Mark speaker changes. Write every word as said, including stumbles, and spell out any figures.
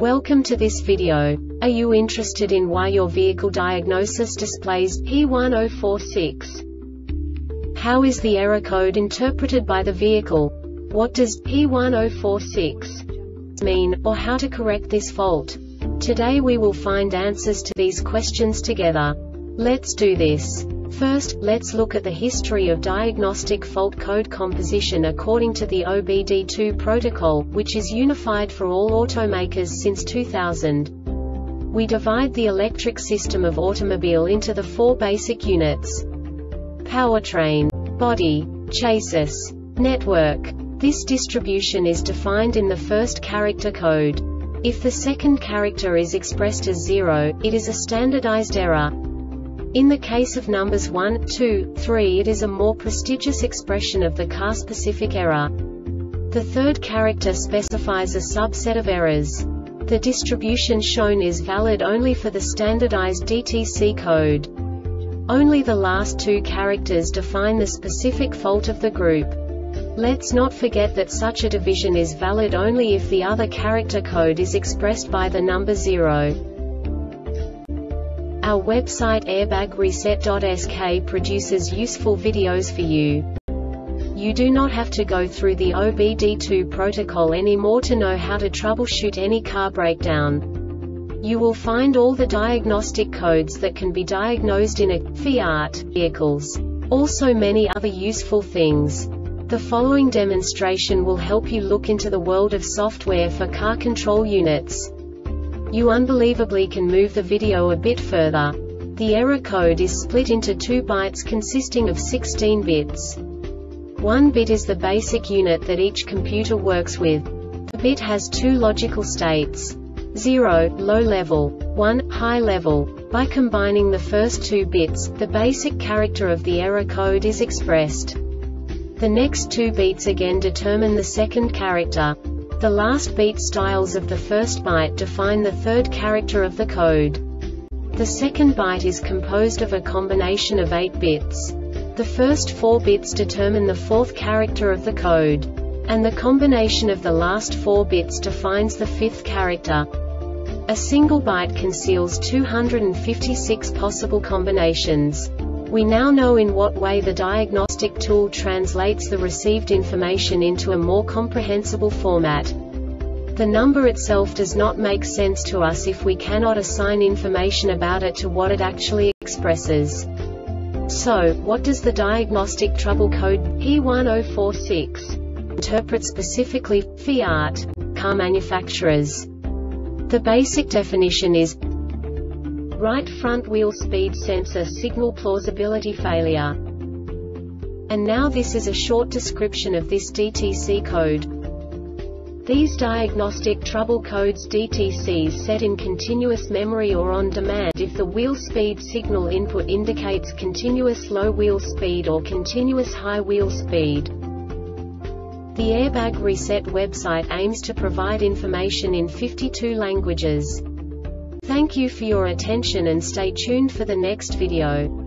Speaker 1: Welcome to this video. Are you interested in why your vehicle diagnosis displays P one zero four six? How is the error code interpreted by the vehicle? What does P one zero four six mean, or how to correct this fault? Today we will find answers to these questions together. Let's do this. First, let's look at the history of diagnostic fault code composition according to the O B D two protocol, which is unified for all automakers since two thousand. We divide the electric system of automobile into the four basic units: powertrain, body, chassis, network. This distribution is defined in the first character code. If the second character is expressed as zero, it is a standardized error. In the case of numbers one, two, three, it is a more prestigious expression of the car-specific error. The third character specifies a subset of errors. The distribution shown is valid only for the standardized D T C code. Only the last two characters define the specific fault of the group. Let's not forget that such a division is valid only if the other character code is expressed by the number zero. Our website airbag reset dot S K produces useful videos for you. You do not have to go through the O B D two protocol anymore to know how to troubleshoot any car breakdown. You will find all the diagnostic codes that can be diagnosed in a Fiat vehicles. Also many other useful things. The following demonstration will help you look into the world of software for car control units. You unbelievably can move the video a bit further. The error code is split into two bytes consisting of sixteen bits. One bit is the basic unit that each computer works with. The bit has two logical states: zero, low level, one, high level. By combining the first two bits, the basic character of the error code is expressed. The next two beats again determine the second character. The last beat styles of the first byte define the third character of the code. The second byte is composed of a combination of eight bits. The first four bits determine the fourth character of the code. And the combination of the last four bits defines the fifth character. A single byte conceals two hundred fifty-six possible combinations. We now know in what way the diagnostic tool translates the received information into a more comprehensible format. The number itself does not make sense to us if we cannot assign information about it to what it actually expresses. So, what does the diagnostic trouble code P one zero four six interpret specifically for Fiat car manufacturers? The basic definition is right front wheel speed sensor signal plausibility failure. And now this is a short description of this D T C code. These diagnostic trouble codes D T Cs set in continuous memory or on demand if the wheel speed signal input indicates continuous low wheel speed or continuous high wheel speed. The Airbag Reset website aims to provide information in fifty-two languages. Thank you for your attention and stay tuned for the next video.